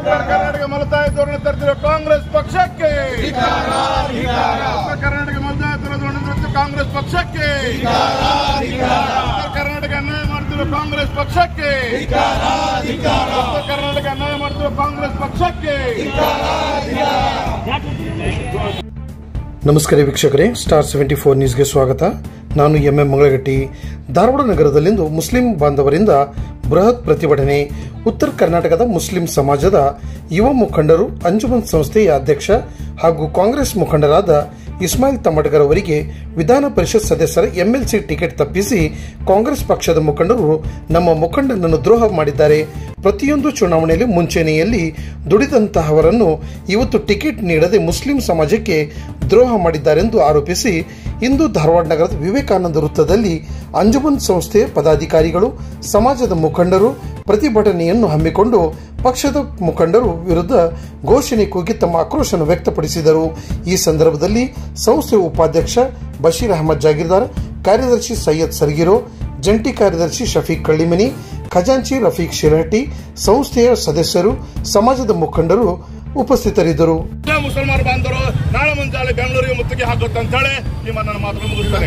ಕರ್ನಾಟಕ ಮಲತಾಯಿ ಧೋರಣೆ ತರುತ್ತಿರುವ ಕಾಂಗ್ರೆಸ್ ಪಕ್ಷಕ್ಕೆ ಕರ್ನಾಟಕ ಮಲತಾಯಿ ಧೋರಣೆ ತರುತ್ತಿರುವ ಕಾಂಗ್ರೆಸ್ ಪಕ್ಷಕ್ಕೆ ಕರ್ನಾಟಕ ಅನ್ಯಾಯ ಮಾಡುತ್ತಿರುವ ಕಾಂಗ್ರೆಸ್ ಪಕ್ಷಕ್ಕೆ ಕರ್ನಾಟಕ ಅನ್ಯಾಯ ಮಾಡುತ್ತಿರುವ ಕಾಂಗ್ರೆಸ್ ಪಕ್ಷಕ್ಕೆ. ನಮಸ್ಕಾರ ವೀಕ್ಷಕರೇ, ಸ್ಟಾರ್ 74 ನ್ಯೂಸ್ಗೆ ಸ್ವಾಗತ. ನಾನು ಎಂಎಂ ಮಂಗಳಗಟ್ಟಿ. ಧಾರವಾಡ ನಗರದಲ್ಲಿಂದು ಮುಸ್ಲಿಂ ಬಾಂಧವರಿಂದ ಬೃಹತ್ ಪ್ರತಿಭಟನೆ. ಉತ್ತರ ಕರ್ನಾಟಕದ ಮುಸ್ಲಿಂ ಸಮಾಜದ ಯುವ ಮುಖಂಡರು, ಅಂಜುಮನ್ ಸಂಸ್ಥೆಯ ಅಧ್ಯಕ್ಷ ಹಾಗೂ ಕಾಂಗ್ರೆಸ್ ಮುಖಂಡರಾದ ಇಸ್ಮಾಯಿಲ್ ತಮಟಗರ್ ಅವರಿಗೆ ವಿಧಾನ ಪರಿಷತ್ ಸದಸ್ಯರ ಎಂಎಲ್ಸಿ ಟಿಕೆಟ್ ತಪ್ಪಿಸಿ ಕಾಂಗ್ರೆಸ್ ಪಕ್ಷದ ಮುಖಂಡರು ನಮ್ಮ ಮುಖಂಡನನ್ನು ದ್ರೋಹ ಮಾಡಿದ್ದಾರೆ. ಪ್ರತಿಯೊಂದು ಚುನಾವಣೆಯಲ್ಲಿ ಮುಂಚೂಣಿಯಲ್ಲಿ ದುಡಿದಂತಹವರನ್ನು ಇವತ್ತು ಟಿಕೆಟ್ ನೀಡದೆ ಮುಸ್ಲಿಂ ಸಮಾಜಕ್ಕೆ ದ್ರೋಹ ಮಾಡಿದ್ದಾರೆಂದು ಆರೋಪಿಸಿ ಇಂದು ಧಾರವಾಡ ನಗರದ ವಿವೇಕಾನಂದ ವೃತ್ತದಲ್ಲಿ ಅಂಜುಮನ್ ಸಂಸ್ಥೆಯ ಪದಾಧಿಕಾರಿಗಳು, ಸಮಾಜದ ಮುಖಂಡರು ಪ್ರತಿಭಟನೆಯನ್ನು ಹಮ್ಮಿಕೊಂಡು ಪಕ್ಷದ ಮುಖಂಡರು ವಿರುದ್ಧ ಘೋಷಣೆ ಕೂಗಿ ತಮ್ಮ ಆಕ್ರೋಶವನ್ನು ವ್ಯಕ್ತಪಡಿಸಿದರು. ಈ ಸಂದರ್ಭದಲ್ಲಿ ಸಂಸ್ಥೆಯ ಉಪಾಧ್ಯಕ್ಷ ಬಶೀರ್ ಅಹಮದ್ ಜಾಗೀರ್ದಾರ್, ಕಾರ್ಯದರ್ಶಿ ಸೈಯದ್ ಸರ್ಗಿರೋ, ಜಂಟಿ ಕಾರ್ಯದರ್ಶಿ ಶಫೀಕ್ ಕಳ್ಳಿಮನಿ, ಖಜಾಂಚಿ ರಫೀಕ್ ಶಿರಹಟ್ಟಿ, ಸಂಸ್ಥೆಯ ಸದಸ್ಯರು, ಸಮಾಜದ ಮುಖಂಡರು ಉಪಸ್ಥಿತರಿದ್ದರು. ಮುಸಲ್ಮಾನ ಬಾಂಧವರು ನಾಳೆ ಮುಂಜಾನೆ ಬೆಂಗಳೂರಿಗೆ ಮುತ್ತಿಗೆ ಹಾಕುತ್ತಂತ ಹೇಳಿ ನಿಮ್ಮ ನನ್ನ ಮಾತನ್ನು ಮುಗಿಸ್ತಾರೆ.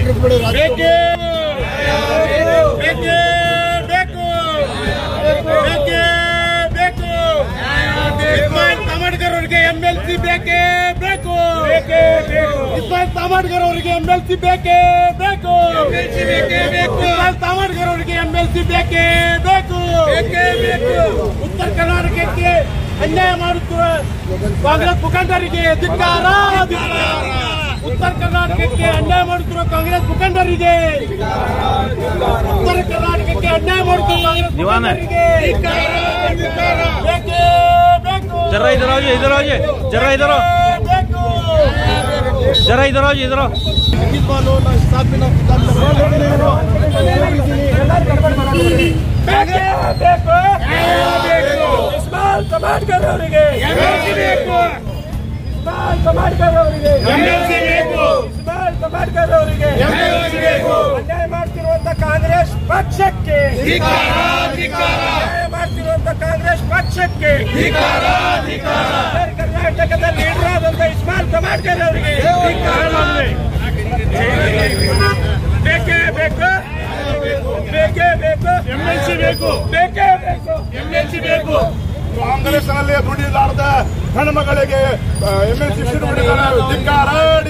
ಇಸ್ಮಾಯಿಲ್ ತಮಟಗರ್ ಅವರಿಗೆ ಎಂಎಲ್ಸಿ ಬೇಕೇ ಬೇಕು. ಇಸ್ಮಾಯಿಲ್ ತಮಟಗರ್ ಅವರಿಗೆ ಎಂಎಲ್ಸಿ ಬೇಕೇ ಬೇಕು. ಇಸ್ಮಾಯಿಲ್ ತಮಟಗರ್ ಅವರಿಗೆ ಎಂಎಲ್ಸಿ ಬೇಕೇ ಬೇಕು. ಉತ್ತರ ಕರ್ನಾಟಕಕ್ಕೆ ಅನ್ಯಾಯ ಮಾಡುತ್ತಿರುವ ಕಾಂಗ್ರೆಸ್ ಮುಖಂಡರಿಗೆ ಧಿಕ್ಕಾರ. ಉತ್ತರ ಕರ್ನಾಟಕಕ್ಕೆ ಅನ್ಯಾಯ ಮಾಡುತ್ತಿರುವ ಕಾಂಗ್ರೆಸ್ ಮುಖಂಡರಿಗೆ, ಉತ್ತರ ಕರ್ನಾಟಕಕ್ಕೆ ಅನ್ಯಾಯ ಮಾಡುತ್ತಿರುವ ಕಾಂಗ್ರೆಸ್ ಮುಖಂಡರಿಗೆ ಬೇಕೇ ಬೇಕು. जरा इधर आओ, इधर आओ, जरा इधर आओ, जरा इधर आओ, इधर आओ. ಇಸ್ಮಾಯಿಲ್ ತಮಟಗರ್ ಅವರಿಗೆ ಬೇಕು. ಇಸ್ಮಾಯಿಲ್ ತಮಟಗರ್ ಅವರಿಗೆ ಬೇಕು. ಇಸ್ಮಾಯಿಲ್ ತಮಟಗರ್ ಅವರಿಗೆ ಬೇಕು. ಅನ್ಯಾಯ ಮಾಡ್ತಿರುವಂತ ಕಾಂಗ್ರೆಸ್ ಪಕ್ಷಕ್ಕೆ, ಅನ್ಯಾಯ ಮಾಡ್ತಿರುವಂತ ಕಾಂಗ್ರೆಸ್ ಪಕ್ಷಕ್ಕೆ, ಕರ್ನಾಟಕದ ಲೀಡರ್ ಆದಂತ ಇಸ್ಮಾಯಿಲ್ ತಮಟಗರ್ ಅವರಿಗೆ ಬೇಕೇ ಬೇಕು. ಬೇಕೇ ಬೇಕು. ಎಂಎಲ್ಸಿ ಬೇಕು. ಬೇಕೇ ಬೇಕು. ಎಂಎಲ್ಸಿ ಬೇಕು. ಕಾಂಗ್ರೆಸ್ನಲ್ಲಿ ದುಡಿದಾರದ ಹೆಣ್ಮಗಳಿಗೆ ಎಂಎಲ್ಸಿ ಧಿಕ್ಕಾರ.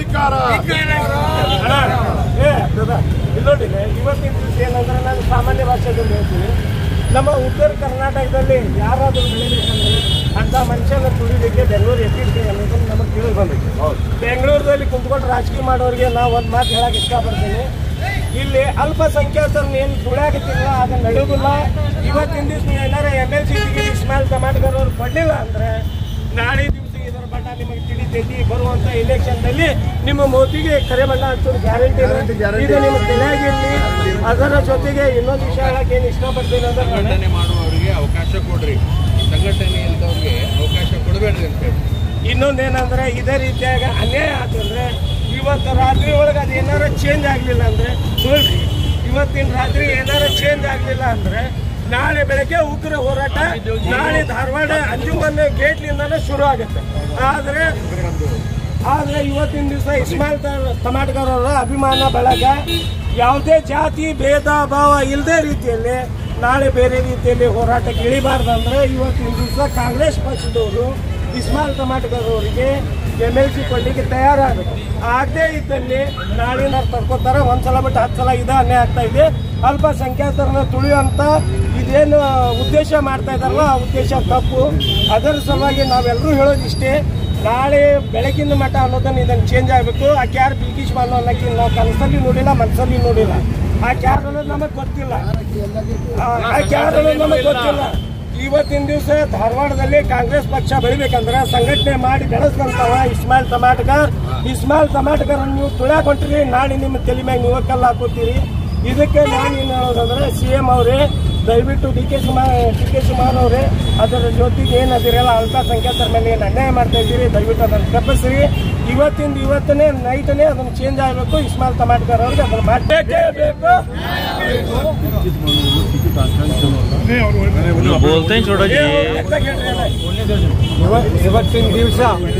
ನೋಡಿ, ಇವತ್ತಿನ ದಿವಸ ಏನಂದ್ರೆ ನಾನು ಸಾಮಾನ್ಯ ಭಾಷೆಯಲ್ಲಿ ಹೇಳ್ತೀನಿ, ನಮ್ಮ ಉತ್ತರ ಕರ್ನಾಟಕದಲ್ಲಿ ಯಾರಾದರೂ ಬೆಳಿಬೇಕಂದ್ರೆ ಅಂತ ಮನುಷ್ಯನ ತುಳಿಲಿಕ್ಕೆ ಬೆಂಗಳೂರು ಎತ್ತಿರ್ತೀವಿ ಅನ್ನೋದು ನಮಗೆ ತಿಳಿದು ಬಂದಿತ್ತು. ಬೆಂಗಳೂರಲ್ಲಿ ಕುಂತ್ಕೊಂಡು ರಾಜಕೀಯ ಮಾಡೋರಿಗೆ ನಾವು ಒಂದು ಮಾತು ಹೇಳಕ್ಕೆ ಇಷ್ಟಪಡ್ತೀನಿ, ಇಲ್ಲಿ ಅಲ್ಪಸಂಖ್ಯಾತರನ್ನ ಏನು ತುಳಿಯಾಕತ್ತಿಲ್ಲ, ಅದನ್ನ ನಡೆಯೋದಿಲ್ಲ. ಇವತ್ತಿನ ದಿವಸ ನೀವು ಏನಾರ ಎಂಎಲ್ಸಿ ಟಿಕೆಟ್ ಇಸ್ಮಾಯಿಲ್ ತಮಟಗರ್ ಅವರು ಕೊಡಲಿಲ್ಲ ಅಂದ್ರೆ ನಾಳೆ ದಿವಸ ಇದರ ಬಣ್ಣ ನಿಮಗೆ ತಿಳಿತೈತಿ. ಬರುವಂತ ಎಲೆಕ್ಷನ್ದಲ್ಲಿ ನಿಮ್ಮ ಮೋದಿಗೆ ಕರೆ ಬಣ್ಣ ಹಚ್ಚೋದು ಗ್ಯಾರಂಟಿ. ಇದು ನಿಮ್ಮ ತಲೆಯಾಗಿರಲಿ. ಅದರ ಜೊತೆಗೆ ಇನ್ನೊಂದು ವಿಷಯ ಹೇಳಕ್ಕೆ ಏನು ಇಷ್ಟಪಡ್ತೀನಿ ಅಂದ್ರೆ, ಸಂಘಟನೆ ಮಾಡುವವರಿಗೆ ಅವಕಾಶ ಕೊಡ್ರಿ, ಸಂಘಟನೆ ಇಲ್ಲದವ್ರಿಗೆ ಅವಕಾಶ ಕೊಡಬೇಡ್ರಿ ಅಂತ ಹೇಳಿ. ಇನ್ನೊಂದೇನಂದ್ರೆ, ಇದೇ ರೀತಿಯಾಗಿ ಅನ್ಯಾಯ ಆತಂದ್ರೆ ಇವತ್ತು ರಾತ್ರಿ ಒಳಗೆ ಅದು ಏನಾರ ಚೇಂಜ್ ಆಗಲಿಲ್ಲ ಅಂದ್ರೆ, ನೋಡ್ರಿ ಇವತ್ತಿನ ರಾತ್ರಿ ಏನಾರ ಚೇಂಜ್ ಆಗಲಿಲ್ಲ ಅಂದ್ರೆ ನಾಳೆ ಬೆಳಗ್ಗೆ ಉಗ್ರ ಹೋರಾಟ ನಾಳೆ ಧಾರವಾಡ ಅಂಜುಮನ್ ಗೇಟ್ಲಿಂದಾನೇ ಶುರು ಆಗುತ್ತೆ. ಆದರೆ ಇವತ್ತಿನ ದಿವಸ ಇಸ್ಮಾಯಿಲ್ ತಮಟಗರ್ ಅವರ ಅಭಿಮಾನ ಬಳಗ ಯಾವುದೇ ಜಾತಿ ಭೇದ ಭಾವ ಇಲ್ಲದೆ ರೀತಿಯಲ್ಲಿ ನಾಳೆ ಬೇರೆ ರೀತಿಯಲ್ಲಿ ಹೋರಾಟಕ್ಕೆ ಇಳಿಬಾರ್ದಂದ್ರೆ ಇವತ್ತಿನ ದಿವಸ ಕಾಂಗ್ರೆಸ್ ಪಕ್ಷದವರು ಇಸ್ಮಾಯಿಲ್ ತಮಟಗರ್ ಅವರಿಗೆ ಎಂಎಲ್ಸಿ ಕೊಡ್ಲಿಕ್ಕೆ ತಯಾರಾಗುತ್ತೆ. ಆಗದೇ ಇದ್ದಲ್ಲಿ ನಾಳಿನ ತರ್ಕೋತಾರೆ. ಒಂದ್ಸಲ ಬಿಟ್ಟು 10 ಸಲ ಇದು ಅನ್ಯಾಯ ಆಗ್ತಾ ಇದೆ. ಅಲ್ಪಸಂಖ್ಯಾತರನ್ನ ತುಳಿಯುವಂತ ಇದೇನು ಉದ್ದೇಶ ಮಾಡ್ತಾ ಇದಾರಲ್ಲ, ಆ ಉದ್ದೇಶ ತಪ್ಪು. ಅದರ ಸಲುವಾಗಿ ನಾವೆಲ್ಲರೂ ಹೇಳೋದಿಷ್ಟೇ, ನಾಳೆ ಬೆಳಗಿನ ಮಠ ಅನ್ನೋದನ್ನ ಇದನ್ನು ಚೇಂಜ್ ಆಗಬೇಕು. ಆಕೆ ಯಾರು ಬಿಲ್ಕಿಶ್ ಬಾನು ಅನ್ನೋಕ್ಕೆ ನಾವು ಕನಸಲ್ಲಿ ನೋಡಿಲ್ಲ, ಮನಸ್ಸಲ್ಲಿ ನೋಡಿಲ್ಲ. ಆಕೆ ಯಾರು ಅನ್ನೋದು ನಮಗೆ ಗೊತ್ತಿಲ್ಲ. ಇವತ್ತಿನ ದಿವಸ ಧಾರವಾಡದಲ್ಲಿ ಕಾಂಗ್ರೆಸ್ ಪಕ್ಷ ಬೆಳಿಬೇಕಂದ್ರೆ ಸಂಘಟನೆ ಮಾಡಿ ಬೆಳೆಸ್ಕೊಂತಾವ ಇಸ್ಮಾಯಿಲ್ ತಮಟಗರ್ ನೀವು ತುಳ್ಯಾಕೊಂಡ್ರಿ, ನಾಳೆ ನಿಮ್ಮ ತಲೆ ಮ್ಯಾಗ ನೀವು ಕಲ್ಲು ಹಾಕೋತೀರಿ. ಇದಕ್ಕೆ ನಾನು ಏನು ಹೇಳೋದಂದ್ರೆ, CM ಅವರೇ ದಯವಿಟ್ಟು ಡಿ ಕೆ ಶಿವಕುಮಾರ್ ಅವರೇ ಅದರ ಜೊತೆಗೆ ಏನದಿರಲ್ಲ ಅಲ್ಪಸಂಖ್ಯಾತರ ಮೇಲೆ ಏನು ಅನ್ಯಾಯ ಮಾಡ್ತಾ ಇದ್ದೀರಿ, ದಯವಿಟ್ಟು ಅದನ್ನು ತಪ್ಪಿಸ್ರಿ. ಇವತ್ತನೇ ನೈಟನೇ ಅದನ್ನು ಚೇಂಜ್ ಆಗಬೇಕು. ಇಸ್ಮಾಯಿಲ್ ತಮಾಟ್ಕರ್ ಅವ್ರಿಗೆ ಅದನ್ನು ಮಾಡಬೇಕೇ ಬೇಕು. बोलते हैं छोटा जी ಇವತ್ತಿನ ದಿವಸ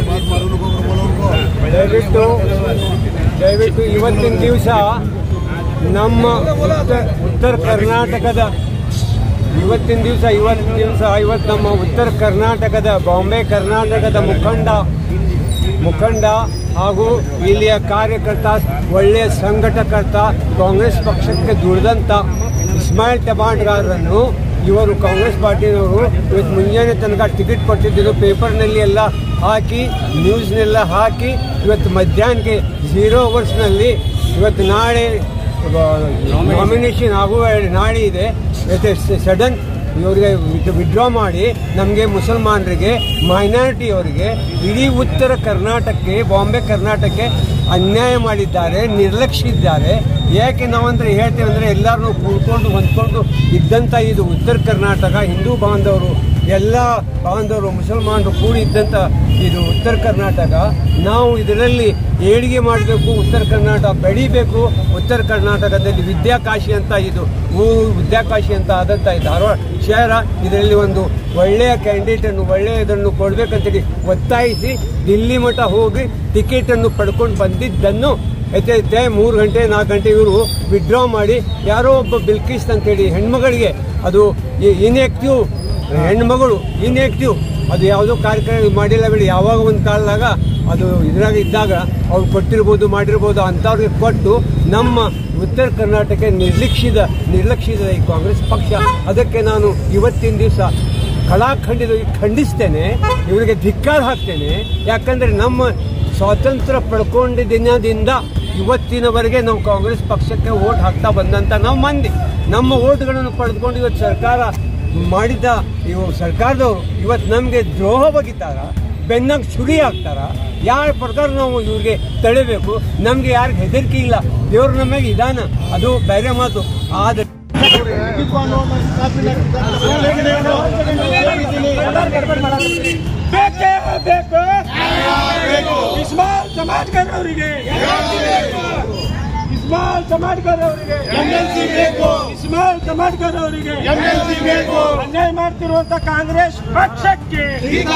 ದಯವಿಟ್ಟು ಇವತ್ತಿನ ದಿವಸ ನಮ್ಮ ಉತ್ತರ ಕರ್ನಾಟಕದ ನಮ್ಮ ಉತ್ತರ ಕರ್ನಾಟಕದ ಬಾಂಬೆ ಕರ್ನಾಟಕದ ಮುಖಂಡ ಹಾಗೂ ಇಲ್ಲಿಯ ಕಾರ್ಯಕರ್ತ, ಒಳ್ಳೆಯ ಸಂಘಟಕರ್ತ, ಕಾಂಗ್ರೆಸ್ ಪಕ್ಷಕ್ಕೆ ದುಡಿದಂಥ ಇಸ್ಮಾಯಿಲ್ ತಮಾಟ್ಕರ್ರನ್ನು ಇವರು ಕಾಂಗ್ರೆಸ್ ಪಾರ್ಟಿಯವರು ಇವತ್ತು ಮುಂಜಾನೆ ತನಕ ಟಿಕೆಟ್ ಕೊಟ್ಟಿದ್ದರು. ಪೇಪರ್ನಲ್ಲಿ ಎಲ್ಲ ಹಾಕಿ, ನ್ಯೂಸ್ನೆಲ್ಲ ಹಾಕಿ, ಇವತ್ತು ಮಧ್ಯಾಹ್ನಕ್ಕೆ 0 ಅವರ್ಸ್ನಲ್ಲಿ ಇವತ್ತು ನಾಳೆ ನಾಮಿನೇಷನ್ ಆಗುವ ನಾಳೆ ಇದೆ. ಇವತ್ತು ಸಡನ್ ಇವರಿಗೆ ವಿಡ್ರಾ ಮಾಡಿ ನಮಗೆ ಮುಸಲ್ಮಾನರಿಗೆ, ಮೈನಾರಿಟಿಯವರಿಗೆ, ಇಡೀ ಉತ್ತರ ಕರ್ನಾಟಕಕ್ಕೆ, ಬಾಂಬೆ ಕರ್ನಾಟಕಕ್ಕೆ ಅನ್ಯಾಯ ಮಾಡಿದ್ದಾರೆ, ನಿರ್ಲಕ್ಷಿಸಿದ್ದಾರೆ. ಯಾಕೆ ನಾವಂದ್ರೆ ಹೇಳ್ತೇವೆ ಅಂದರೆ ಎಲ್ಲರನ್ನೂ ಕೂಡ್ಕೊಂಡು ಹೊಂದ್ಕೊಂಡು ಇದ್ದಂಥ ಇದು ಉತ್ತರ ಕರ್ನಾಟಕ, ಹಿಂದೂ ಬಾಂಧವರು ಎಲ್ಲ ಬಾಂಧವರು ಮುಸಲ್ಮಾನರು ಕೂಡಿ ಇದ್ದಂಥ ಇದು ಉತ್ತರ ಕರ್ನಾಟಕ. ನಾವು ಇದರಲ್ಲಿ ಏಳಿಗೆ ಮಾಡಬೇಕು, ಉತ್ತರ ಕರ್ನಾಟಕ ಬೆಳೀಬೇಕು. ಉತ್ತರ ಕರ್ನಾಟಕದಲ್ಲಿ ವಿದ್ಯಾಕಾಶಿ ಅಂತ ಇದು ಊರು, ವಿದ್ಯಾಕಾಶಿ ಅಂತ ಆದಂಥ ಧಾರವಾಡ ಶಹರ, ಇದರಲ್ಲಿ ಒಂದು ಒಳ್ಳೆಯ ಕ್ಯಾಂಡಿಡೇಟನ್ನು, ಒಳ್ಳೆಯದನ್ನು ಕೊಡಬೇಕಂತೇಳಿ ಒತ್ತಾಯಿಸಿ ದಿಲ್ಲಿ ಮಠ ಹೋಗಿ ಟಿಕೆಟನ್ನು ಪಡ್ಕೊಂಡು ಬಂದಿದ್ದನ್ನು 3 ಗಂಟೆ 4 ಗಂಟೆ ಇವರು ವಿಡ್ರಾ ಮಾಡಿ, ಯಾರೋ ಒಬ್ಬ ಬಿಲ್ಕಿಸ್ ಅಂತೇಳಿ ಹೆಣ್ಮಗಳಿಗೆ, ಅದು ಇನ್ಆಕ್ಟಿವ್ ಹೆಣ್ಮಗಳು, ಇನ್ಆಕ್ಟಿವ್, ಅದು ಯಾವುದೋ ಕಾರ್ಯಕ್ರಮ ಮಾಡಿಲ್ಲ ಬಿಡಿ, ಯಾವಾಗ ಒಂದು ಕಾಲದಾಗ ಅದು ಇದ್ರಾಗ ಇದ್ದಾಗ ಅವ್ರು ಕೊಟ್ಟಿರ್ಬೋದು, ಮಾಡಿರ್ಬೋದು, ಅಂಥವ್ರಿಗೆ ಕೊಟ್ಟು ನಮ್ಮ ಉತ್ತರ ಕರ್ನಾಟಕ ನಿರ್ಲಕ್ಷಿಸಿದ ಈ ಕಾಂಗ್ರೆಸ್ ಪಕ್ಷ. ಅದಕ್ಕೆ ನಾನು ಇವತ್ತಿನ ದಿವಸ ಖಂಡಿಸ್ತೇನೆ, ಇವರಿಗೆ ಧಿಕ್ಕಾರ ಹಾಕ್ತೇನೆ. ಯಾಕಂದರೆ ನಮ್ಮ ಸ್ವಾತಂತ್ರ್ಯ ಪಡ್ಕೊಂಡ ದಿನದಿಂದ ಇವತ್ತಿನವರೆಗೆ ನಾವು ಕಾಂಗ್ರೆಸ್ ಪಕ್ಷಕ್ಕೆ ವೋಟ್ ಹಾಕ್ತಾ ಬಂದಂಥ ನಾವು ಮಂದಿ, ನಮ್ಮ ವೋಟ್ಗಳನ್ನು ಪಡೆದುಕೊಂಡು ಇವತ್ತು ಸರ್ಕಾರ ಮಾಡಿದ್ದ ಸರ್ಕಾರದವರು ಇವತ್ತು ನಮಗೆ ದ್ರೋಹ ಬಗಿತಾರ, ಬೆನ್ನಾಗ ಚುರಿ ಹಾಕ್ತಾರ. ಯಾರ ಪ್ರಕಾರ ನಾವು ಇವ್ರಿಗೆ ತಡೆಯಬೇಕು? ನಮಗೆ ಯಾರಿಗೆ ಹೆದರಿಕೆ ಇಲ್ಲ, ದೇವರು ನಮಗೆ ಇದಾನ, ಅದು ಬೇರೆ ಮಾತು. ಆದರೆ ಇಸ್ಮಾಯಿಲ್ ತಮಾಟ್ಕರ್ ಅವರಿಗೆ ಅನ್ಯಾಯ ಮಾಡ್ತಿರುವಂತ ಕಾಂಗ್ರೆಸ್ ಪಕ್ಷಕ್ಕೆ,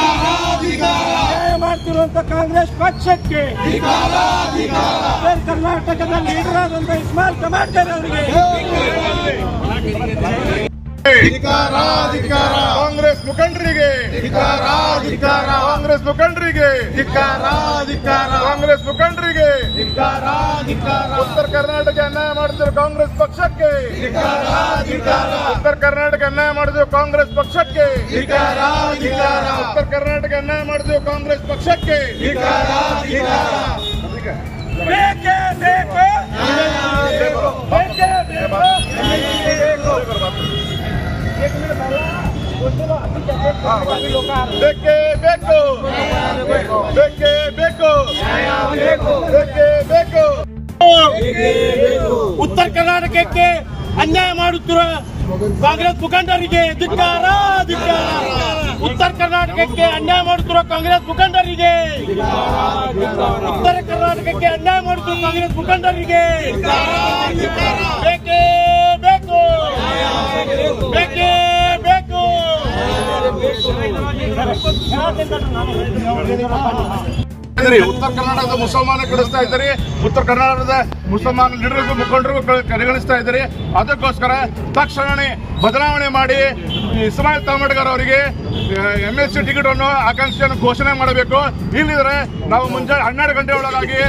ಉತ್ತರ ಕರ್ನಾಟಕದ ಲೀಡರ್ ಆದಂತ ಇಸ್ಮಾಯಿಲ್ ತಮಾಟ್ಕರ್ ಅವರಿಗೆ ಕಾಂಗ್ರೆಸ್ ಮುಖಂಡರಿಗೆ, ಕಾಂಗ್ರೆಸ್ ಮುಖಂಡರಿಗೆ, ಕಾಂಗ್ರೆಸ್ ಮುಖಂಡರಿಗೆ, ಉತ್ತರ ಕರ್ನಾಟಕ ಅನ್ಯಾಯ ಮಾಡುತ್ತಿರುವ ಕಾಂಗ್ರೆಸ್ ಪಕ್ಷಕ್ಕೆ, ಉತ್ತರ ಕರ್ನಾಟಕ ಅನ್ಯಾಯ ಮಾಡುತ್ತಿರುವ ಕಾಂಗ್ರೆಸ್ ಪಕ್ಷಕ್ಕೆ, ಉತ್ತರ ಕರ್ನಾಟಕ ಅನ್ಯಾಯ ಮಾಡುತ್ತಿರುವ ಕಾಂಗ್ರೆಸ್ ಪಕ್ಷಕ್ಕೆ ಬೇಕೇ ಬೇಕು. ಬೇಕೇ ಬೇಕು, ಬೇಕೇ ಬೇಕು, ಬೇಕೇ ಬೇಕು. ಉತ್ತರ ಕರ್ನಾಟಕಕ್ಕೆ ಅನ್ಯಾಯ ಮಾಡುತ್ತಿರುವ ಕಾಂಗ್ರೆಸ್ ಮುಖಂಡರಿಗೆ ಧಿಕ್ಕಾರ. ಉತ್ತರ ಕರ್ನಾಟಕಕ್ಕೆ ಅನ್ಯಾಯ ಮಾಡುತ್ತಿರುವ ಕಾಂಗ್ರೆಸ್ ಮುಖಂಡರಿಗೆ, ಉತ್ತರ ಕರ್ನಾಟಕಕ್ಕೆ ಅನ್ಯಾಯ ಮಾಡುತ್ತಿರುವ ಕಾಂಗ್ರೆಸ್ ಮುಖಂಡರಿಗೆ ಬೇಕೇ ಬೇಕು, ಬೇಕೇ ಬೇಕು. ಉತ್ತರ ಕರ್ನಾಟಕದ ಮುಸಲ್ಮಾನ ಕಳಿಸ್ತಾ ಇದ್ದಾರೆ, ಉತ್ತರ ಕರ್ನಾಟಕದ ಮುಸಲ್ಮಾನ ಲೀಡರ್ಗೂ ಮುಖಂಡರಿಗೂ ಕಡೆಗಣಿಸ್ತಾ ಇದ್ದಾರೆ. ಅದಕ್ಕೋಸ್ಕರ ತಕ್ಷಣ ಬದಲಾವಣೆ ಮಾಡಿ ಇಸ್ಮಾಯಿಲ್ ತಮಾಟ್ಕರ್ ಅವರಿಗೆ MLC ಟಿಕೆಟ್ ಅನ್ನು ಆಕಾಂಕ್ಷೆಯನ್ನು ಘೋಷಣೆ ಮಾಡಬೇಕು. ಇಲ್ಲಿದ್ರೆ ನಾವು ಮುಂಜಾನೆ 12 ಗಂಟೆ ಒಳಗಾಗಿ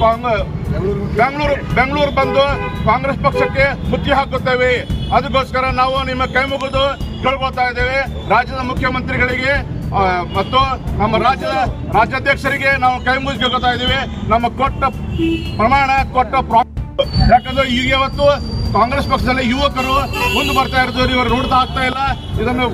ಬೆಂಗಳೂರು ಬಂದು ಕಾಂಗ್ರೆಸ್ ಪಕ್ಷಕ್ಕೆ ಮುತ್ತಿಗೆ ಹಾಕುತ್ತೇವೆ. ಅದಕ್ಕೋಸ್ಕರ ನಾವು ನಿಮ್ಮ ಕೈ ಮುಗಿದು ಕೇಳ್ಕೊತಾ ಇದ್ದೇವೆ. ರಾಜ್ಯದ ಮುಖ್ಯಮಂತ್ರಿಗಳಿಗೆ ಮತ್ತು ನಮ್ಮ ರಾಜ್ಯಾಧ್ಯಕ್ಷರಿಗೆ ನಾವು ಕೈ ಮುಗಿಸ್ಕೊಳ್ತಾ ಇದ್ದೀವಿ. ನಮ್ಮ ಕೊಟ್ಟ ಪ್ರಮಾಣ, ಯಾಕಂದ್ರೆ ಈಗ ಇವತ್ತು ಕಾಂಗ್ರೆಸ್ ಪಕ್ಷದಲ್ಲಿ ಯುವಕರು ಮುಂದೆ ಬರ್ತಾ ಇರೋದು ಇವರು ನೋಡ್ತಾ ಆಗ್ತಾ ಇಲ್ಲ. ಇದನ್ನು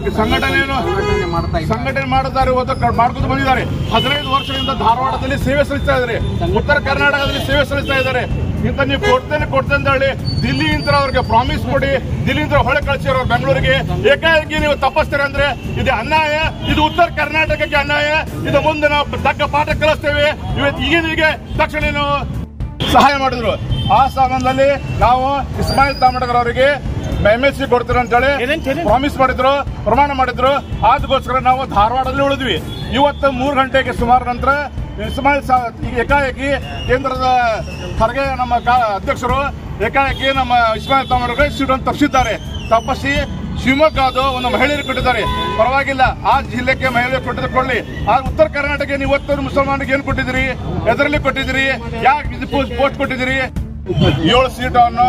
ಸಂಘಟನೆ ಮಾಡುತ್ತಾರೆ, ಮಾಡ್ಕೊಂಡು ಬಂದಿದ್ದಾರೆ. 15 ವರ್ಷದಿಂದ ಧಾರವಾಡದಲ್ಲಿ ಸೇವೆ ಸಲ್ಲಿಸ್ತಾ ಇದ್ದಾರೆ, ಉತ್ತರ ಕರ್ನಾಟಕದಲ್ಲಿ ಸೇವೆ ಸಲ್ಲಿಸ್ತಾ ಇದ್ದಾರೆ. ಇಂತ ನೀವು ಕೊಡ್ತೇನೆ ಅಂತ ಹೇಳಿ ದಿಲ್ಲಿಯಿಂದ ಅವ್ರಿಗೆ ಪ್ರಾಮಿಸ್ ಕೊಡಿ, ದಿಲ್ಲಿಯಿಂದ ಹೊಳೆ ಕಳಿಸಿರೋ ಬೆಂಗಳೂರಿಗೆ ಏಕಾಏಕಿ ನೀವು ತಪ್ಪಿಸ್ತೀರ ಅಂದ್ರೆ ಇದು ಅನ್ಯಾಯ. ಇದು ಉತ್ತರ ಕರ್ನಾಟಕಕ್ಕೆ ಅನ್ಯಾಯ. ಇದು ಮುಂದೆ ನಾವು ತಕ್ಕ ಪಾಠ ಕಲಿಸ್ತೇವೆ. ಇವತ್ತು ಈಗಿನ ತಕ್ಷಣ ಸಹಾಯ ಮಾಡಿದ್ರು. ಆ ಸಂಬಂಧದಲ್ಲಿ ನಾವು ಇಸ್ಮಾಯಿಲ್ ತಾಮಡ್ಕರ್ ಅವರಿಗೆ MLC ಕೊಡ್ತೀರ ಅಂತ ಹೇಳಿ ಪ್ರಾಮಿಸ್ ಮಾಡಿದ್ರು, ಪ್ರಮಾಣ ಮಾಡಿದ್ರು. ಅದಕ್ಕೋಸ್ಕರ ನಾವು ಧಾರವಾಡದಲ್ಲಿ ಉಳಿದ್ವಿ. ಇವತ್ತು 3 ಗಂಟೆಗೆ ಸುಮಾರು ನಂತರ ಇಸ್ಮಾಯಿಲ್ ಏಕಾಏಕಿ ಕೇಂದ್ರದ ಖರ್ಗೆ ನಮ್ಮ ಅಧ್ಯಕ್ಷರು ಏಕಾಏಕಿ ನಮ್ಮ ಇಸ್ಮಾಯಿಲ್ ತಾಮಡ್ಕರ್ಗೆ ಸೀಟನ್ನು ತಪ್ಪಿಸಿದ್ದಾರೆ. ತಪ್ಪಿಸಿ ಶಿವಮೊಗ್ಗದು ಒಂದು ಮಹಿಳೆಯರು ಕೊಟ್ಟಿದ್ದಾರೆ. ಪರವಾಗಿಲ್ಲ, ಆ ಜಿಲ್ಲೆಗೆ ಮಹಿಳೆಯರು ಕೊಟ್ಟಿದ್ದು ಕೊಡ್ಲಿ. ಆ ಉತ್ತರ ಕರ್ನಾಟಕ ನೀವು ಇವತ್ತು ಮುಸಲ್ಮಾನಿಗೆ ಏನ್ ಕೊಟ್ಟಿದ್ದೀರಿ, ಎದರಲ್ಲಿ ಕೊಟ್ಟಿದ್ದೀರಿ, ಯಾಕೆ ಪೋಸ್ಟ್ ಕೊಟ್ಟಿದ್ದೀರಿ? 7 ಸೀಟನ್ನು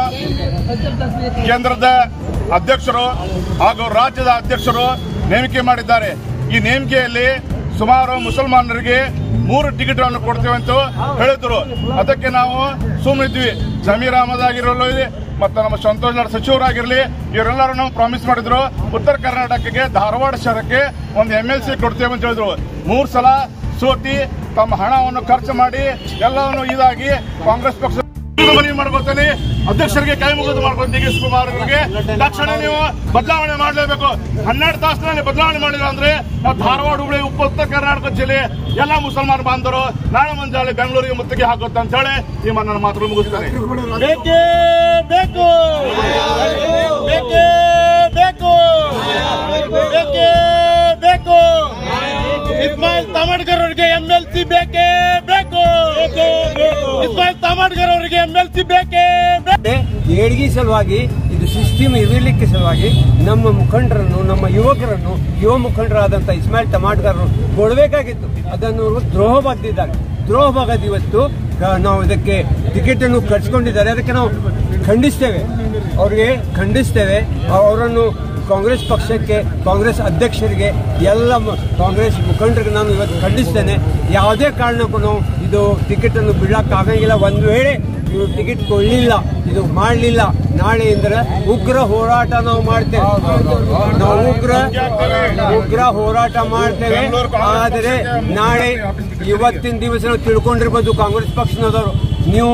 ಕೇಂದ್ರದ ಅಧ್ಯಕ್ಷರು ಹಾಗೂ ರಾಜ್ಯದ ಅಧ್ಯಕ್ಷರು ನೇಮಿಕೆ ಮಾಡಿದ್ದಾರೆ. ಈ ನೇಮಿಕೆಯಲ್ಲಿ ಸುಮಾರು ಮುಸಲ್ಮಾನರಿಗೆ 3 ಟಿಕೆಟ್ ಅನ್ನು ಕೊಡ್ತೇವೆ ಅಂತ ಹೇಳಿದ್ರು. ಅದಕ್ಕೆ ನಾವು ಸುಮ್ಮನಿದ್ವಿ. ಜಮೀರ್ ಅಹಮದ್ ಆಗಿರಲಿ ಮತ್ತು ನಮ್ಮ ಸಂತೋಷ್ ಲಾಡ್ ಸಚಿವರಾಗಿರ್ಲಿ, ಇವರೆಲ್ಲರೂ ನಾವು ಪ್ರಾಮಿಸ್ ಮಾಡಿದ್ರು. ಉತ್ತರ ಕರ್ನಾಟಕಕ್ಕೆ ಧಾರವಾಡ ಶಹರಕ್ಕೆ ಒಂದು MLC ಕೊಡ್ತೇವೆ ಅಂತ ಹೇಳಿದ್ರು. 3 ಸಲ ಸೋತಿ ತಮ್ಮ ಹಣವನ್ನು ಖರ್ಚು ಮಾಡಿ ಎಲ್ಲವನ್ನು ಇದಾಗಿ ಕಾಂಗ್ರೆಸ್ ಪಕ್ಷ ಮನವಿ ಮಾಡ್ಕೊತೀನಿ. ಅಧ್ಯಕ್ಷರಿಗೆ ಕೈ ಮುಗಿದು ಮಾಡ್ಕೊಂಡು DK ಶಿವಕುಮಾರ್ ಅವರಿಗೆ ತಕ್ಷಣ ನೀವು ಬದಲಾವಣೆ ಮಾಡಲೇಬೇಕು. 12 ತಾಸಿನಲ್ಲಿ ಬದಲಾವಣೆ ಮಾಡಿಲ್ಲ ಅಂದ್ರೆ ನಾವು ಧಾರವಾಡ, ಹುಬ್ಬಳ್ಳಿ, ಉತ್ತರ ಕರ್ನಾಟಕ ಜಿಲ್ಲೆ ಎಲ್ಲ ಮುಸಲ್ಮಾನ ಬಾಂಧವರು ನಾಳೆ ಮುಂಜಾನೆ ಬೆಂಗಳೂರಿಗೆ ಮುತ್ತಿಗೆ ಹಾಕುತ್ತೆ ಅಂತ ಹೇಳಿ ಈ ನನ್ನ ಮಾತುಗಳು ಮುಗಿಸ್ತಾರೆ. ಬೇಕೇ ಬೇಕು, ಬೇಕೇ ಬೇಕು, ಬೇಕೇ ಬೇಕು. ಇಸ್ಮಾಯಿಲ್ ತಾಮಡ್ಕರ್ ಅವರಿಗೆ MLC ಬೇಕೇ ಬೇಕು, ಇಸ್ಮಾಯಿಲ್ ತಾಮಡ್ಕರ್ ಅವರಿಗೆ MLC ಬೇಕೇ ಬೇಕು. ಏಳ್ಗಿ ಸಲುವಾಗಿ ಇದು ಸಿಸ್ಟಮ್ ಇರಲಿಕ್ಕೆ ಸಲುವಾಗಿ ನಮ್ಮ ಮುಖಂಡರನ್ನು, ನಮ್ಮ ಯುವಕರನ್ನು, ಯುವ ಮುಖಂಡರಾದಂಥ ಇಸ್ಮಾಯಿಲ್ ತಾಮಡ್ಕರ್ ಕೊಡಬೇಕಾಗಿತ್ತು. ಅದನ್ನು ದ್ರೋಹ ಬಗ್ದಿದ್ದಾರೆ. ದ್ರೋಹ ಬಗದ್ ಇವತ್ತು ನಾವು ಇದಕ್ಕೆ ಟಿಕೆಟ್ ಅನ್ನು ಕಟ್ಸ್ಕೊಂಡಿದ್ದಾರೆ. ಅದಕ್ಕೆ ನಾವು ಖಂಡಿಸ್ತೇವೆ, ಅವ್ರಿಗೆ ಖಂಡಿಸ್ತೇವೆ. ಅವರನ್ನು ಕಾಂಗ್ರೆಸ್ ಪಕ್ಷಕ್ಕೆ, ಕಾಂಗ್ರೆಸ್ ಅಧ್ಯಕ್ಷರಿಗೆ, ಎಲ್ಲ ಕಾಂಗ್ರೆಸ್ ಮುಖಂಡರಿಗೆ ನಾನು ಇವತ್ತು ಖಂಡಿಸ್ತೇನೆ. ಯಾವುದೇ ಕಾರಣಕ್ಕೂ ನಾವು ಇದು ಟಿಕೆಟ್ ಅನ್ನು ಬಿಡಕ್ಕಾಗಂಗಿಲ್ಲ. ಒಂದು ವೇಳೆ ಇವರು ಟಿಕೆಟ್ ಕೊಡಲಿಲ್ಲ, ಇದು ಮಾಡಲಿಲ್ಲ, ನಾಳೆಯಿಂದ ಉಗ್ರ ಹೋರಾಟ ನಾವು ಮಾಡ್ತೇವೆ. ನಾವು ಉಗ್ರ ಹೋರಾಟ ಮಾಡ್ತೇವೆ. ಆದರೆ ನಾಳೆ ಇವತ್ತಿನ ದಿವಸ ನಾವು ತಿಳ್ಕೊಂಡಿರ್ಬೋದು ಕಾಂಗ್ರೆಸ್ ಪಕ್ಷದವರು, ನೀವು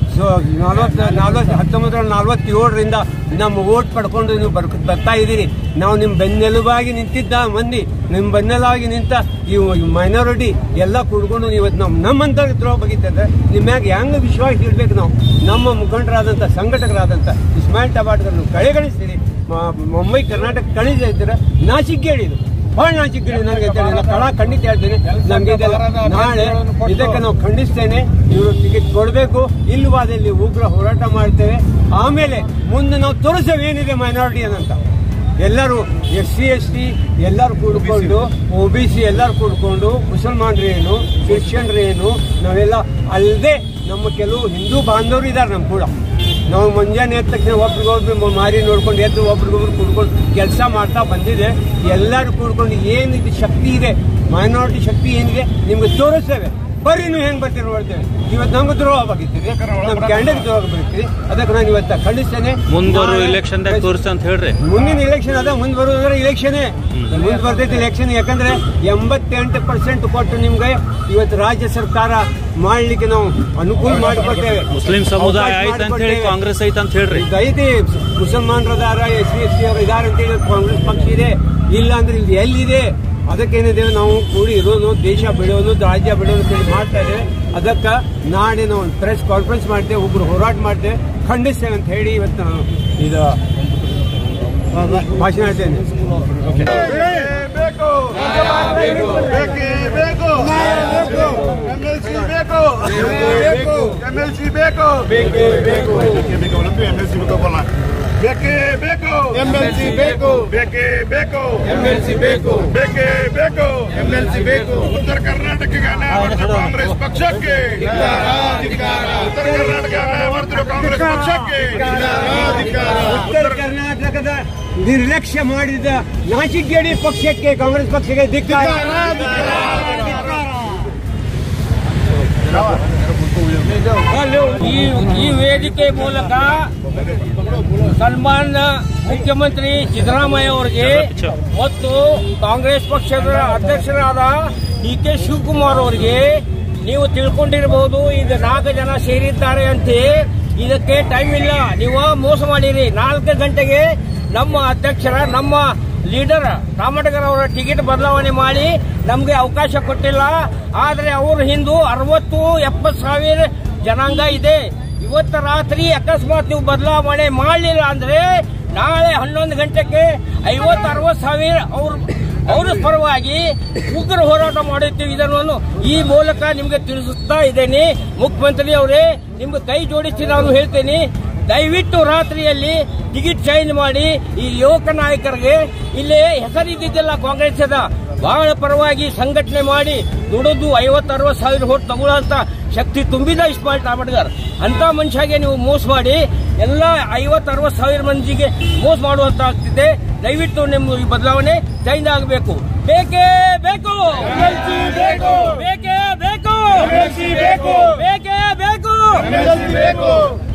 1947ರಿಂದ ನಮ್ಮ ವೋಟ್ ಪಡ್ಕೊಂಡು ನೀವು ಬರ್ತಾ ಇದ್ದೀರಿ. ನಾವು ನಿಮ್ಮ ಬೆನ್ನೆಲುಬಾಗಿ ನಿಂತಿದ್ದ ಮಂದಿ, ನಿಮ್ಮ ಬೆನ್ನೆಲುಬಾಗಿ ನಿಂತ ಈ ಮೈನಾರಿಟಿ ಎಲ್ಲ ಕುಡ್ಕೊಂಡು ಇವತ್ತು ನಾವು ನಮ್ಮಂತ ದ್ರೋಹ ಬಗೆತಿದ್ರೆ ನಿಮ್ಮ್ಯಾಗ ಹೆಂಗೆ ವಿಶ್ವಾಸ ಇಡಬೇಕು? ನಾವು ನಮ್ಮ ಮುಖಂಡರಾದಂಥ, ಸಂಘಟಕರಾದಂಥ ಇಸ್ಮಾಯಿಲ್ ತಾಮಡ್ಕರ್ನ ಕಡೆಗಣಿಸ್ತೀರಿ. ಮುಂಬೈ ಕರ್ನಾಟಕ ಕಳಿಸ್ತಾ ಇದ್ದೀರ, ನಾಚಿಕೆ ಹೇಳಿದ್ರು, ಬಹಳ ನಾಚಿಕೆ ಹೇಳಿ ನನಗೆ ಕಳ ಖಂಡಿತ ಹೇಳ್ತೇನೆ. ನಮ್ಗೆ ನಾಳೆ ಇದಕ್ಕೆ ನಾವು ಖಂಡಿಸ್ತೇನೆ. ಇವರು ಟಿಕೆಟ್ ಕೊಡಬೇಕು, ಇಲ್ಲವಾದಲ್ಲಿ ಉಗ್ರ ಹೋರಾಟ ಮಾಡ್ತೇವೆ. ಆಮೇಲೆ ಮುಂದೆ ನಾವು ತೋರಿಸ್ತೇವೆ ಏನಿದೆ ಮೈನಾರಿಟಿ ಅಂತ. ಎಲ್ಲರೂ SC ST ಎಲ್ಲರೂ ಕೂಡ್ಕೊಂಡು, OBC ಎಲ್ಲರೂ ಕೂಡ್ಕೊಂಡು, ಮುಸಲ್ಮಾನರೇನು, ಕ್ರಿಶ್ಚಿಯನ್ರೇನು, ನಾವೆಲ್ಲ ಅಲ್ಲದೆ ನಮ್ಮ ಕೆಲವು ಹಿಂದೂ ಬಾಂಧವರು ಇದ್ದಾರೆ ನಮ್ಮ ಕೂಡ. ನಾವು ಮುಂಜಾನೆ ಎದ್ದ ತಕ್ಷಣ ಒಬ್ರಿಗೊಬ್ರು ಮಾರಿ ನೋಡ್ಕೊಂಡು ಎದ್ದು ಒಬ್ರಿಗೊಬ್ರು ಕೂಡ್ಕೊಂಡು ಕೆಲಸ ಮಾಡ್ತಾ ಬಂದಿದೆ. ಎಲ್ಲರೂ ಕೂಡ್ಕೊಂಡು ಏನಿದೆ ಶಕ್ತಿ ಇದೆ, ಮೈನಾರಿಟಿ ಶಕ್ತಿ ಏನಿದೆ ನಿಮ್ಗೆ ತೋರಿಸ್ತೇವೆ. ಬರ್ರಿ, ನೀವು ಹೆಂಗ್ ಬರ್ತೀರಿ ನೋಡ್ತೇವೆ. ಇವತ್ತು ನಮ್ಗೆ ದ್ರೋಹ ಆಗಿರ್ತೀವಿ, ನಮ್ಮ ಕ್ಯಾಂಡಿಡೇಟ್ ದ್ರೋಹ ಬರ್ತೀವಿ. ಅದಕ್ಕೆ ನಾನು ಇವತ್ತು ಖಂಡಿಸ್ತೇನೆ. ಮುಂಬರುವ ಇಲೆಕ್ಷನ್ ತೋರಿಸ್ತ ಅಂತ ಹೇಳ್ರಿ. ಮುಂದಿನ ಇಲೆಕ್ಷನ್ ಅದ, ಮುಂದೆ ಬರೋದ್ರೆ ಇಲೆಕ್ಷನ್ ಮುಂದೆ ಬರ್ತೈತಿ ಇಲೆಕ್ಷನ್. ಯಾಕಂದ್ರೆ 88% ಕೊಟ್ಟು ನಿಮ್ಗೆ ಇವತ್ತು ರಾಜ್ಯ ಸರ್ಕಾರ ಮಾಡ್ಲಿಕ್ಕೆ ನಾವು ಅನುಕೂಲ ಮಾಡಿಕೊಡ್ತೇವೆ. ಮುಸ್ಲಿಂ ಸಮುದಾಯ ಆಯ್ತು ಅಂತ ಹೇಳಿ ಕಾಂಗ್ರೆಸ್ ಐತೆ ಅಂತ ಹೇಳ್ರಿ. ಐತಿ, ಮುಸಲ್ಮಾನರದಾರ, SC ST ಅವರು ಇದಾರೆ ಅಂತೇಳಿ ಕಾಂಗ್ರೆಸ್ ಪಕ್ಷ ಇದೆ. ಇಲ್ಲ ಅಂದ್ರೆ ಇಲ್ಲಿ ಎಲ್ಲಿದೆ? ಅದಕ್ಕೇನಿದೆ, ನಾವು ಕೂಡಿ ಇರೋನು, ದೇಶ ಬಿಡೋನು, ರಾಜ್ಯ ಬಿಡೋನು ಅಂತೇಳಿ ಮಾಡ್ತಾ ಇದ್ದೇವೆ. ಅದಕ್ಕೆ ನಾಳೆ ನಾವು ಪ್ರೆಸ್ ಕಾನ್ಫರೆನ್ಸ್ ಮಾಡ್ತೇವೆ, ಒಬ್ರು ಹೋರಾಟ ಮಾಡ್ತೇವೆ, ಖಂಡಿಸ್ತೇವೆ ಅಂತ ಹೇಳಿ ಇವತ್ತು ನಾನು ಇದು ಭಾಷಣ ಹೇಳ್ತೇನೆ. ಬೇಕೇ ಬೇಕು, MLC ಬೇಕು, ಬೇಕೇ ಬೇಕು, MLC ಬೇಕು, ಬೇಕೇ ಬೇಕು, MLC ಬೇಕು. ಉತ್ತರ ಕರ್ನಾಟಕಕ್ಕೆ ಅನ್ಯಾಯ ಮಾಡ್ತಿರೋ ಕಾಂಗ್ರೆಸ್ ಪಕ್ಷಕ್ಕೆ, ಉತ್ತರ ಕರ್ನಾಟಕ ಅನ್ಯಾಯ ಮಾಡ್ತಿರೋ ಕಾಂಗ್ರೆಸ್ ಪಕ್ಷಕ್ಕೆ, ಉತ್ತರ ಕರ್ನಾಟಕದ ನಿರ್ಲಕ್ಷ್ಯ ಮಾಡಿದ ನಾಚಿಕೆಗೇಡಿ ಪಕ್ಷಕ್ಕೆ, ಕಾಂಗ್ರೆಸ್ ಪಕ್ಷಕ್ಕೆ ಧಿಕ್ಕಾರ. ಈ ವೇದಿಕೆ ಮೂಲಕ ಸನ್ಮಾನ್ಯ ಮುಖ್ಯಮಂತ್ರಿ ಸಿದ್ದರಾಮಯ್ಯ ಅವರಿಗೆ ಮತ್ತು ಕಾಂಗ್ರೆಸ್ ಪಕ್ಷದ ಅಧ್ಯಕ್ಷರಾದ DK ಶಿವಕುಮಾರ್ ಅವರಿಗೆ ನೀವು ತಿಳ್ಕೊಂಡಿರಬಹುದು, ಈಗ 4 ಜನ ಸೇರಿದ್ದಾರೆ ಅಂತ. ಇದಕ್ಕೆ ಟೈಮ್ ಇಲ್ಲ, ನೀವು ಮೋಸ ಮಾಡಿರಿ. 4 ಗಂಟೆಗೆ ನಮ್ಮ ಅಧ್ಯಕ್ಷರ, ನಮ್ಮ ಲೀಡರ್ ರಾಮಟಗರ್ ಅವರ ಟಿಕೆಟ್ ಬದಲಾವಣೆ ಮಾಡಿ ನಮಗೆ ಅವಕಾಶ ಕೊಟ್ಟಿಲ್ಲ. ಆದರೆ ಅವರು ಹಿಂದೂ 60-70 ಸಾವಿರ ಜನಾಂಗ ಇದೆ. ಇವತ್ತು ರಾತ್ರಿ ಅಕಸ್ಮಾತ್ ನೀವು ಬದಲಾವಣೆ ಮಾಡಲಿಲ್ಲ ಅಂದ್ರೆ ನಾಳೆ 11 ಗಂಟೆಗೆ 50-60 ಸಾವಿರ ಅವರ ಪರವಾಗಿ ಉಗ್ರ ಹೋರಾಟ ಮಾಡುತ್ತೀವಿ. ಇದನ್ನು ಈ ಮೂಲಕ ನಿಮಗೆ ತಿಳಿಸುತ್ತಾ ಇದ್ದೇನೆ. ಮುಖ್ಯಮಂತ್ರಿ ಅವರೇ, ನಿಮ್ಗೆ ಕೈ ಜೋಡಿಸಿ ನಾನು ಹೇಳ್ತೇನೆ, ದಯವಿಟ್ಟು ರಾತ್ರಿಯಲ್ಲಿ ಟಿಕೆಟ್ ಚೇಂಜ್ ಮಾಡಿ ಈ ಯುವಕ ನಾಯಕರಿಗೆ ಇಲ್ಲಿ ಹೆಸರಿದ್ದಿದ್ದಿಲ್ಲ ಕಾಂಗ್ರೆಸ್ದ ಬಹಳ ಪರವಾಗಿ ಸಂಘಟನೆ ಮಾಡಿ ದುಡಿದು 50-60 ಸಾವಿರ ಹೋಟ್ ತಗೊಳ್ಳೋಂತ ಶಕ್ತಿ ತುಂಬಿದ ಇಸ್ಮಾಯಿಲ್ ರಾಮಟಗರ್ ಅಂತ ಮನುಷ್ಯಗೆ ನೀವು ಮೋಸ ಮಾಡಿ ಎಲ್ಲ 50-60 ಸಾವಿರ ಮಂದಿಗೆ ಮೋಸ ಮಾಡುವಂತ ಆಗ್ತಿದೆ. ದಯವಿಟ್ಟು ನಿಮ್ಮ ಈ ಬದಲಾವಣೆ ಚೇಂಜ್ ಆಗಬೇಕು. ಬೇಕೇ ಬೇಕು, ಬೇಕೇ ಬೇಕು, ಬೇಕೇ ಬೇಕು.